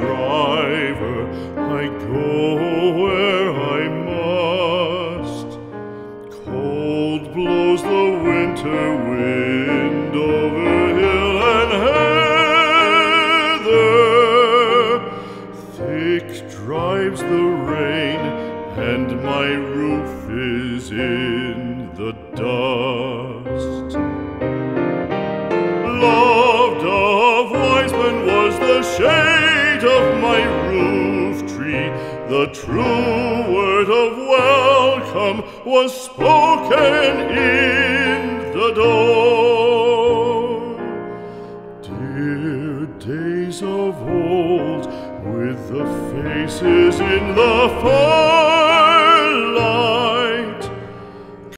driver, I go where I must. Cold blows the winter wind over hill and heather. Thick drives the rain, and my roof is in the dust. Loved of wise men was the shade of my roof tree. The true word of welcome was spoken in the door. Dear days of old, with the faces in the fire,